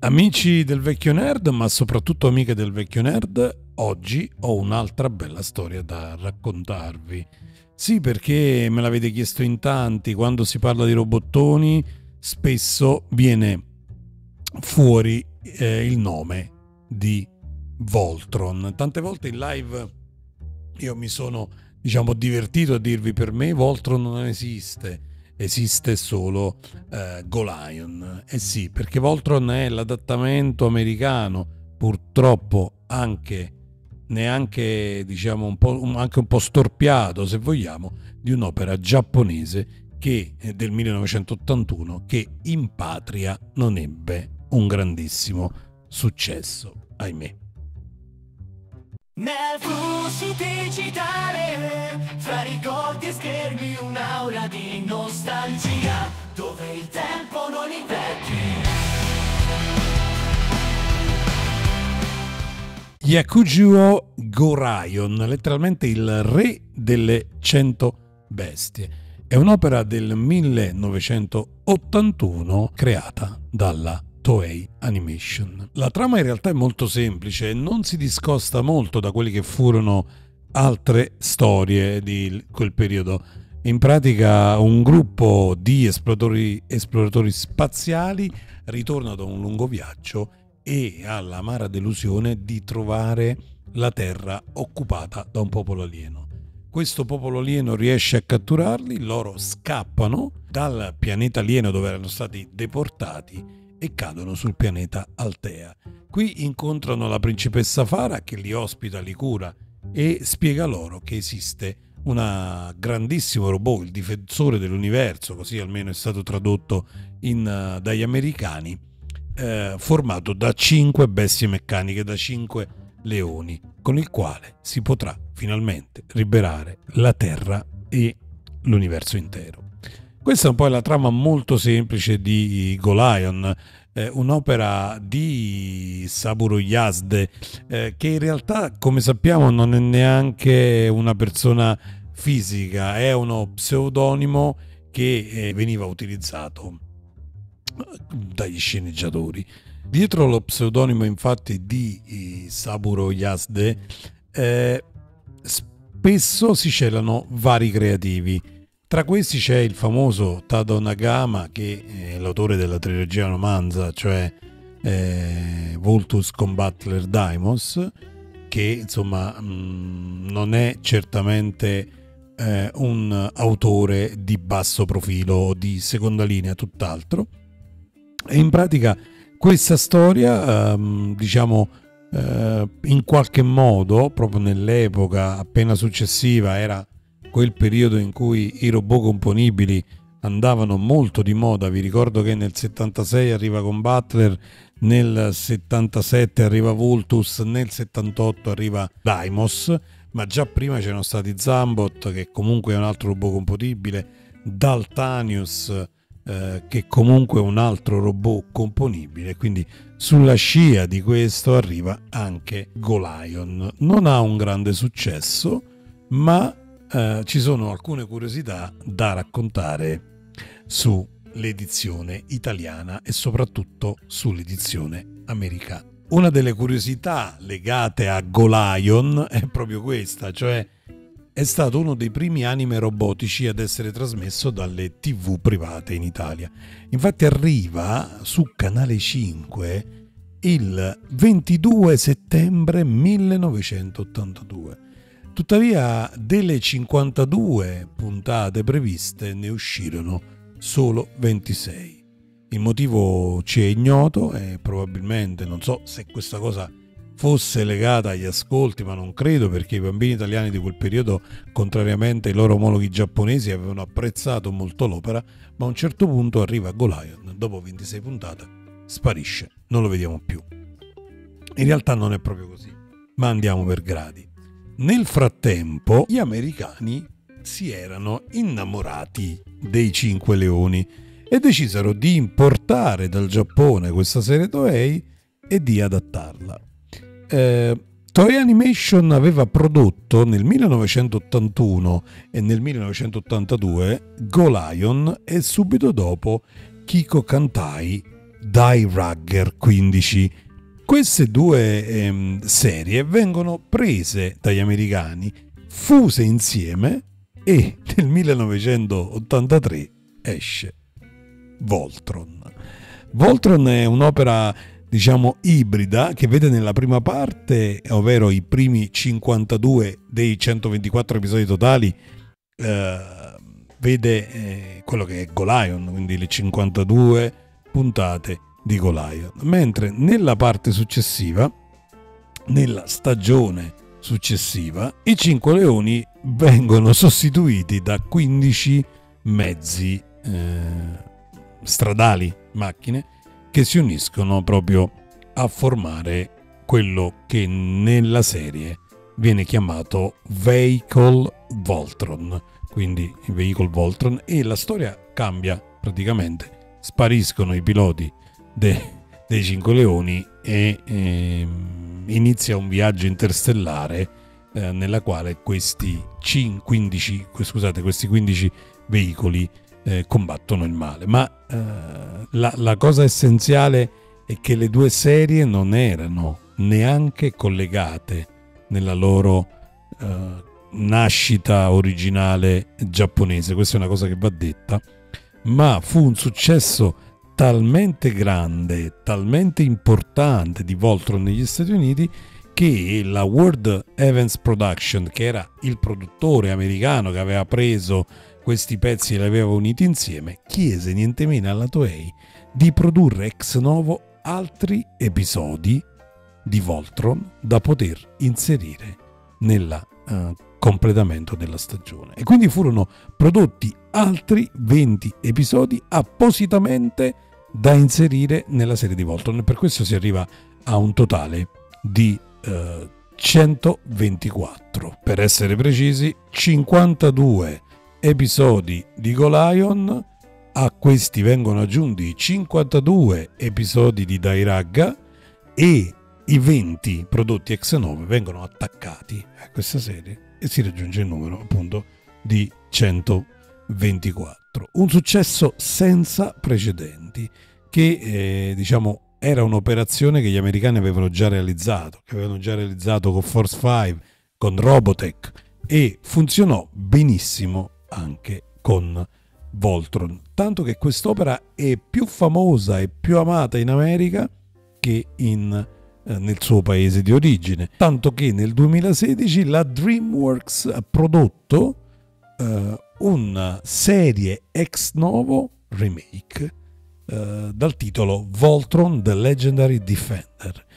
Amici del vecchio nerd, ma soprattutto amiche del vecchio nerd, oggi ho un'altra bella storia da raccontarvi. Sì, perché me l'avete chiesto in tanti, quando si parla di robottoni spesso viene fuori il nome di Voltron. Tante volte in live io mi sono, divertito a dirvi: per me Voltron non esiste. Esiste solo Golion. Eh sì, perché Voltron è l'adattamento americano, purtroppo anche neanche anche un po' storpiato, se vogliamo, di un'opera giapponese che è del 1981, che in patria non ebbe un grandissimo successo, ahimè. Nel flusso digitale, fra ricordi e schermi, un'aura di nostalgia, dove il tempo non invecchia. Yakujuo Goraion, letteralmente il re delle 100 bestie. È un'opera del 1981 creata dalla Toei Animation. La trama in realtà è molto semplice e non si discosta molto da quelle che furono altre storie di quel periodo. In pratica un gruppo di esploratori spaziali ritorna da un lungo viaggio e ha l'amara delusione di trovare la Terra occupata da un popolo alieno. Questo popolo alieno riesce a catturarli, loro scappano dal pianeta alieno dove erano stati deportati e cadono sul pianeta Altea. Qui incontrano la principessa Fara che li ospita, li cura e spiega loro che esiste un grandissimo robot, il difensore dell'universo, così almeno è stato tradotto dagli americani, formato da 5 bestie meccaniche, da 5 leoni, con il quale si potrà finalmente liberare la Terra e l'universo intero. Questa è un po' la trama molto semplice di Golion, un'opera di Saburo Yazde, che in realtà, come sappiamo, non è neanche una persona fisica, è uno pseudonimo che veniva utilizzato dagli sceneggiatori. Dietro lo pseudonimo infatti di Saburo Yazde spesso si celano vari creativi. Tra questi c'è il famoso Tadao Nagama, che è l'autore della trilogia romanza, cioè Voltus Combattler Daimos, che insomma non è certamente un autore di basso profilo o di seconda linea, tutt'altro. E in pratica questa storia, in qualche modo, proprio nell'epoca appena successiva, era quel periodo in cui i robot componibili andavano molto di moda. Vi ricordo che nel 76 arriva Combattler, nel 77 arriva Voltus, nel 78 arriva Daimos, ma già prima c'erano stati Zambot, che comunque è un altro robot componibile, Daltanius, che comunque è un altro robot componibile. Quindi sulla scia di questo arriva anche Golion. Non ha un grande successo, ma ci sono alcune curiosità da raccontare sull'edizione italiana e soprattutto sull'edizione americana. Una delle curiosità legate a Golion è proprio questa, cioè è stato uno dei primi anime robotici ad essere trasmesso dalle TV private in Italia. Infatti arriva su Canale 5 il 22 settembre 1982. Tuttavia, delle 52 puntate previste ne uscirono solo 26. Il motivo ci è ignoto e probabilmente, non so se questa cosa fosse legata agli ascolti, ma non credo, perché i bambini italiani di quel periodo, contrariamente ai loro omologhi giapponesi, avevano apprezzato molto l'opera, ma a un certo punto arriva Golion, dopo 26 puntate sparisce, non lo vediamo più. In realtà non è proprio così, ma andiamo per gradi. Nel frattempo gli americani si erano innamorati dei 5 leoni e decisero di importare dal Giappone questa serie Toei e di adattarla. Toei Animation aveva prodotto nel 1981 e nel 1982 Golion e subito dopo Kiko Kantai Die Rugger 15. Queste due serie vengono prese dagli americani, fuse insieme e nel 1983 esce Voltron. Voltron è un'opera, diciamo, ibrida che vede nella prima parte, ovvero i primi 52 dei 124 episodi totali, vede quello che è Golion, quindi le 52 puntate di Golion, mentre nella parte successiva, nella stagione successiva, i 5 leoni vengono sostituiti da 15 mezzi stradali, macchine, che si uniscono proprio a formare quello che nella serie viene chiamato Vehicle Voltron, quindi il Vehicle Voltron, e la storia cambia praticamente, spariscono i piloti dei 5 leoni e inizia un viaggio interstellare nella quale questi 15 veicoli combattono il male. Ma la cosa essenziale è che le due serie non erano neanche collegate nella loro nascita originale giapponese. Questa è una cosa che va detta, ma fu un successo talmente grande, talmente importante di Voltron negli Stati Uniti, che la World Events Production, che era il produttore americano che aveva preso questi pezzi e li aveva uniti insieme, chiese niente meno alla Toei di produrre ex novo altri episodi di Voltron da poter inserire nel completamento della stagione. E quindi furono prodotti altri 20 episodi appositamente da inserire nella serie di Voltron, e per questo si arriva a un totale di 124, per essere precisi 52 episodi di Golion. A questi vengono aggiunti 52 episodi di Dairaga e i 20 prodotti ex novo vengono attaccati a questa serie e si raggiunge il numero appunto di 124. Un successo senza precedenti che diciamo era un'operazione che gli americani avevano già realizzato, con Force 5, con Robotech, e funzionò benissimo anche con Voltron, tanto che quest'opera è più famosa e più amata in America che nel suo paese di origine, tanto che nel 2016 la DreamWorks ha prodotto una serie ex novo remake dal titolo Voltron The Legendary Defender,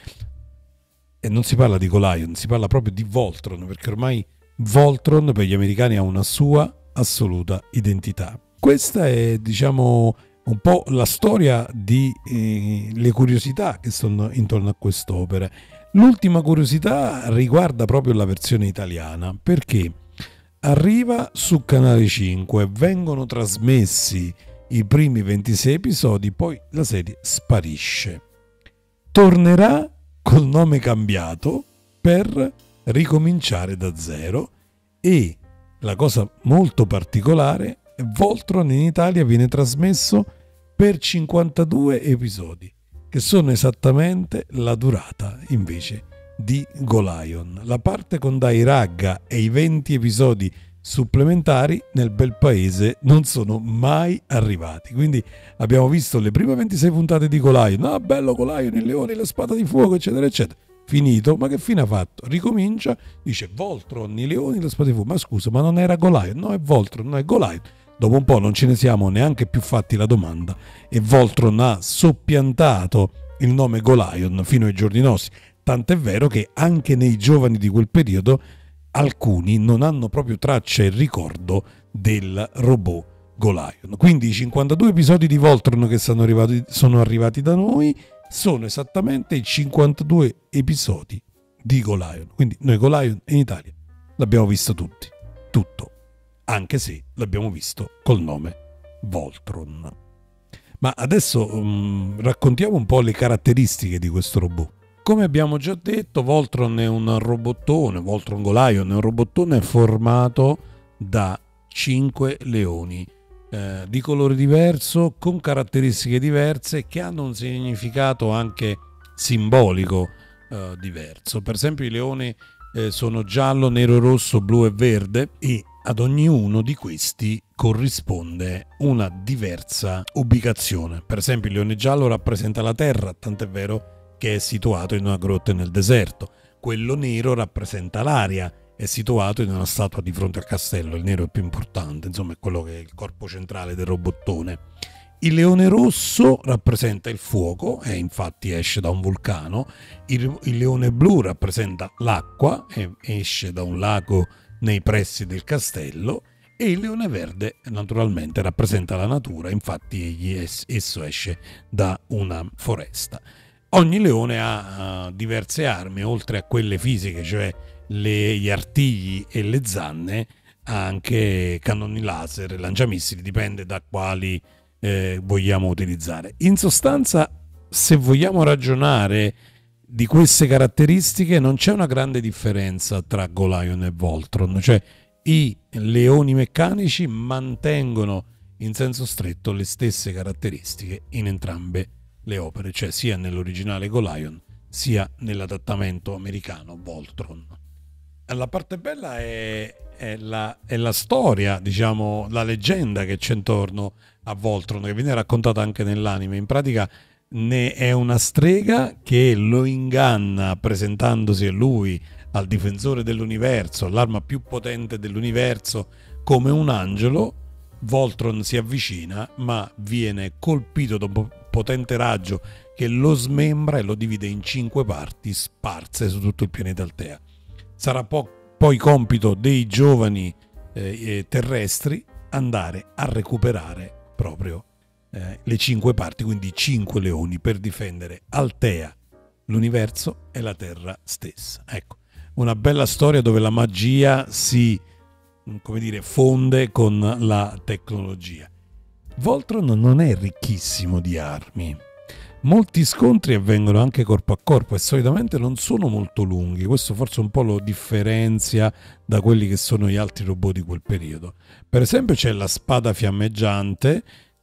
e non si parla di Golion, si parla proprio di Voltron, perché ormai Voltron per gli americani ha una sua assoluta identità. Questa è, diciamo, un po' la storia di le curiosità che sono intorno a quest'opera. L'ultima curiosità riguarda proprio la versione italiana, perché arriva su Canale 5, vengono trasmessi i primi 26 episodi, poi la serie sparisce. Tornerà col nome cambiato per ricominciare da zero, e la cosa molto particolare, Voltron in Italia viene trasmesso per 52 episodi, che sono esattamente la durata invece di Golion. La parte con Dairaga e i 20 episodi supplementari nel bel paese non sono mai arrivati, quindi abbiamo visto le prime 26 puntate di Golion, bello Golion, il leone, la spada di fuoco, eccetera eccetera, finito. Ma che fine ha fatto? Ricomincia, dice Voltron, i leoni, la spada di fuoco. Ma scusa, ma non era Golion? No, è Voltron, no, è Golion. Dopo un po' non ce ne siamo neanche più fatti la domanda, e Voltron ha soppiantato il nome Golion fino ai giorni nostri, tant'è vero che anche nei giovani di quel periodo alcuni non hanno proprio traccia e ricordo del robot Golion. Quindi i 52 episodi di Voltron che sono arrivati da noi sono esattamente i 52 episodi di Golion. Quindi noi Golion in Italia l'abbiamo visto tutti, tutto, anche se l'abbiamo visto col nome Voltron. Ma adesso raccontiamo un po' le caratteristiche di questo robot. Come abbiamo già detto, Voltron è un robottone, Voltron Golion è un robottone formato da 5 leoni. di colore diverso, con caratteristiche diverse, che hanno un significato anche simbolico diverso. Per esempio i leoni sono giallo, nero, rosso, blu e verde, e ad ognuno di questi corrisponde una diversa ubicazione. Per esempio il leone giallo rappresenta la terra, tant'è vero che è situato in una grotta nel deserto. Quello nero rappresenta l'aria, è situato in una statua di fronte al castello. Il nero è più importante, insomma è quello che è il corpo centrale del robottone. Il leone rosso rappresenta il fuoco, e infatti esce da un vulcano. Il leone blu rappresenta l'acqua, e esce da un lago nei pressi del castello. E il leone verde naturalmente rappresenta la natura, infatti esso esce da una foresta. Ogni leone ha diverse armi, oltre a quelle fisiche, cioè gli artigli e le zanne, ha anche cannoni laser, lanciamissili, dipende da quali vogliamo utilizzare. In sostanza, se vogliamo ragionare di queste caratteristiche, non c'è una grande differenza tra Golion e Voltron, cioè i leoni meccanici mantengono in senso stretto le stesse caratteristiche in entrambe le opere, cioè sia nell'originale Golion sia nell'adattamento americano Voltron. La parte bella è la storia, diciamo, la leggenda che c'è intorno a Voltron, che viene raccontata anche nell'anime. In pratica ne è una strega che lo inganna presentandosi a lui, al difensore dell'universo, l'arma più potente dell'universo, come un angelo. Voltron si avvicina, ma viene colpito da un potente raggio che lo smembra e lo divide in 5 parti sparse su tutto il pianeta Altea. Sarà poi compito dei giovani terrestri andare a recuperare proprio le 5 parti, quindi 5 leoni, per difendere Altea, l'universo e la Terra stessa. Ecco, una bella storia dove la magia si, come dire, fonde con la tecnologia. Voltron non è ricchissimo di armi. Molti scontri avvengono anche corpo a corpo e solitamente non sono molto lunghi. Questo forse un po' lo differenzia da quelli che sono gli altri robot di quel periodo. Per esempio c'è la spada fiammeggiante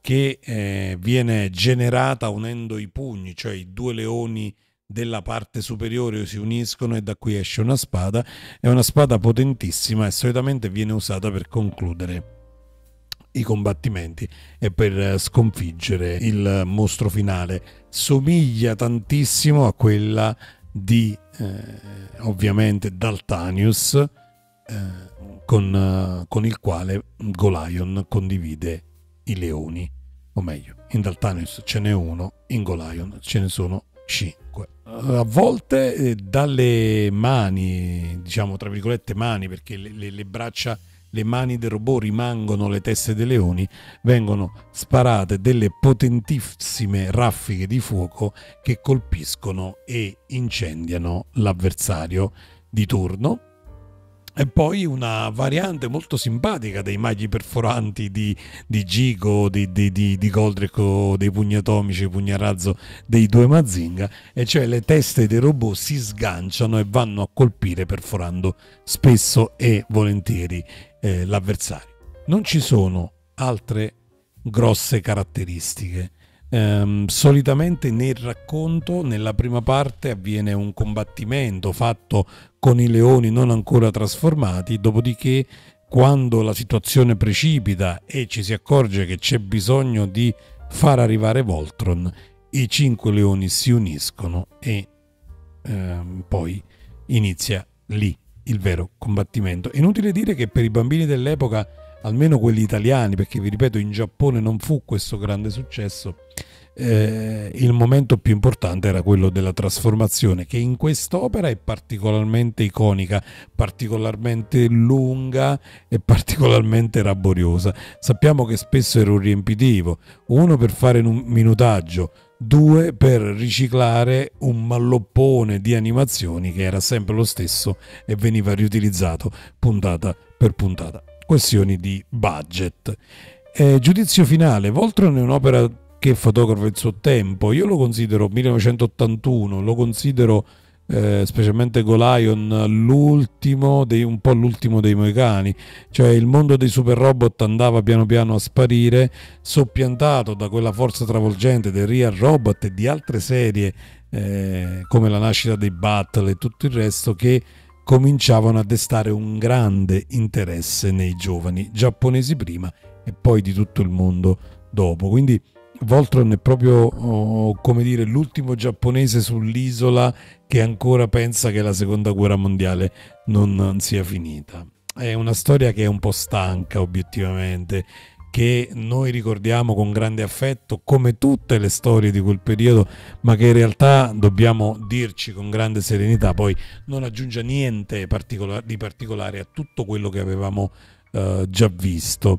che viene generata unendo i pugni, cioè i 2 leoni della parte superiore si uniscono e da qui esce una spada. È una spada potentissima e solitamente viene usata per concludere i combattimenti e per sconfiggere il mostro finale. Somiglia tantissimo a quella di ovviamente Daltanius, con il quale Golion condivide i leoni, o meglio, in Daltanius ce n'è uno, in Golion ce ne sono 5. A volte dalle mani, diciamo tra virgolette mani, perché le braccia, le mani del robot rimangono le teste dei leoni, vengono sparate delle potentissime raffiche di fuoco che colpiscono e incendiano l'avversario di turno. E poi una variante molto simpatica dei maghi perforanti di Gigo, di Goldrake, o dei pugni atomici, pugni a razzo dei 2 Mazinga, e cioè le teste dei robot si sganciano e vanno a colpire perforando spesso e volentieri l'avversario. Non ci sono altre grosse caratteristiche. Solitamente nel racconto, nella prima parte, avviene un combattimento fatto con i leoni non ancora trasformati, dopodiché quando la situazione precipita e ci si accorge che c'è bisogno di far arrivare Voltron, i 5 leoni si uniscono e poi inizia lì il vero combattimento. Inutile dire che per i bambini dell'epoca, almeno quelli italiani, perché vi ripeto in Giappone non fu questo grande successo, il momento più importante era quello della trasformazione, che in quest'opera è particolarmente iconica, particolarmente lunga e particolarmente laboriosa. Sappiamo che spesso era un riempitivo, 1 per fare un minutaggio, 2 per riciclare un malloppone di animazioni che era sempre lo stesso e veniva riutilizzato puntata per puntata. Questioni di budget. Giudizio finale: Voltron è un'opera che fotografa il suo tempo. Io lo considero 1981, lo considero specialmente Golion, un po' l'ultimo dei Moicani, cioè il mondo dei super robot andava piano piano a sparire, soppiantato da quella forza travolgente del Real Robot e di altre serie come la nascita dei Battle e tutto il resto, che cominciavano a destare un grande interesse nei giovani giapponesi prima e poi di tutto il mondo dopo. Quindi Voltron è proprio, come dire, l'ultimo giapponese sull'isola che ancora pensa che la seconda guerra mondiale non sia finita. È una storia che è un po' stanca obiettivamente, che noi ricordiamo con grande affetto come tutte le storie di quel periodo, ma che in realtà dobbiamo dirci con grande serenità poi non aggiunge niente di particolare a tutto quello che avevamo già visto.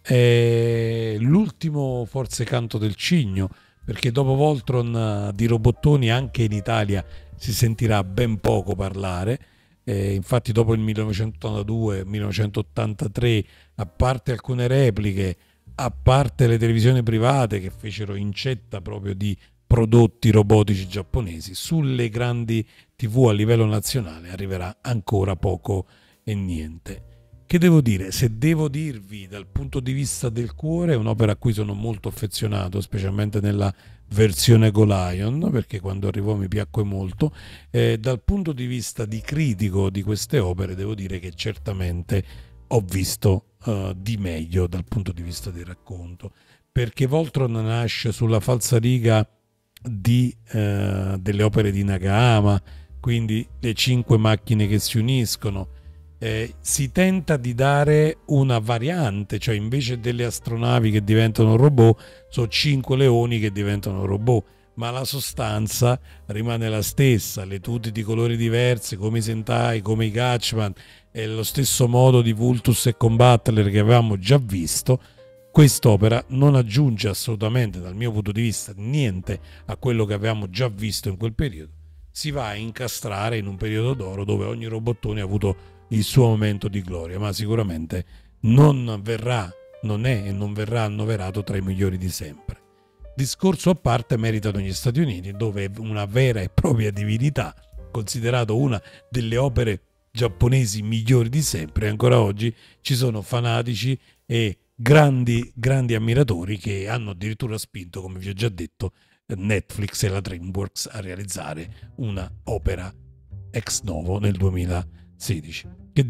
È l'ultimo forse canto del cigno, perché dopo Voltron di robottoni anche in Italia si sentirà ben poco parlare. Infatti dopo il 1982-1983, a parte alcune repliche, a parte le televisioni private che fecero incetta proprio di prodotti robotici giapponesi, sulle grandi TV a livello nazionale arriverà ancora poco e niente. Che devo dire? Se devo dirvi dal punto di vista del cuore, è un'opera a cui sono molto affezionato, specialmente nella versione Golion, perché quando arrivò mi piacque molto. Dal punto di vista di critico di queste opere, devo dire che certamente ho visto di meglio dal punto di vista del racconto, perché Voltron nasce sulla falsariga delle opere di Nakahama, quindi le 5 macchine che si uniscono. Si tenta di dare una variante, cioè invece delle astronavi che diventano robot, sono 5 leoni che diventano robot, ma la sostanza rimane la stessa, le tute di colori diversi, come i Sentai, come i Gatchman, e lo stesso modo di Vultus e Combattler che avevamo già visto. Quest'opera non aggiunge assolutamente, dal mio punto di vista, niente a quello che avevamo già visto in quel periodo. Si va a incastrare in un periodo d'oro dove ogni robottone ha avuto il suo momento di gloria, ma sicuramente non è e non verrà annoverato tra i migliori di sempre. Discorso a parte meritano gli Stati Uniti, dove una vera e propria divinità, considerato una delle opere giapponesi migliori di sempre, ancora oggi ci sono fanatici e grandi ammiratori che hanno addirittura spinto, come vi ho già detto, Netflix e la DreamWorks a realizzare una opera ex novo nel 2016. Che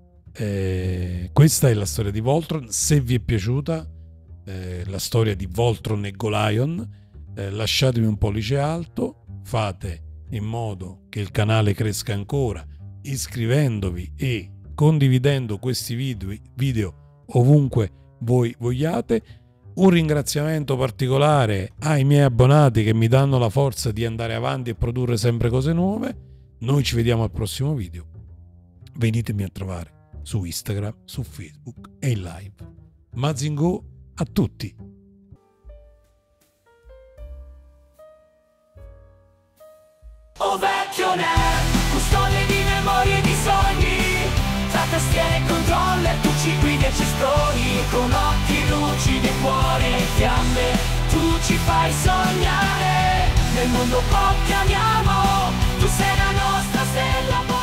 dire, questa è la storia di Voltron. Se vi è piaciuta la storia di Voltron e Golion, lasciatemi un pollice alto, fate in modo che il canale cresca ancora iscrivendovi e condividendo questi video ovunque voi vogliate. Un ringraziamento particolare ai miei abbonati che mi danno la forza di andare avanti e produrre sempre cose nuove. Noi ci vediamo al prossimo video. Venitemi a trovare su Instagram, su Facebook e in live. Mazingo a tutti! Oh vecchio nerd, custode di memorie e di sogni, tra tastiere e controller tu ci guidi e ci sproni, con occhi lucidi e cuore in fiamme, tu ci fai sognare, nel mondo pop che amiamo, tu sei la nostra stella.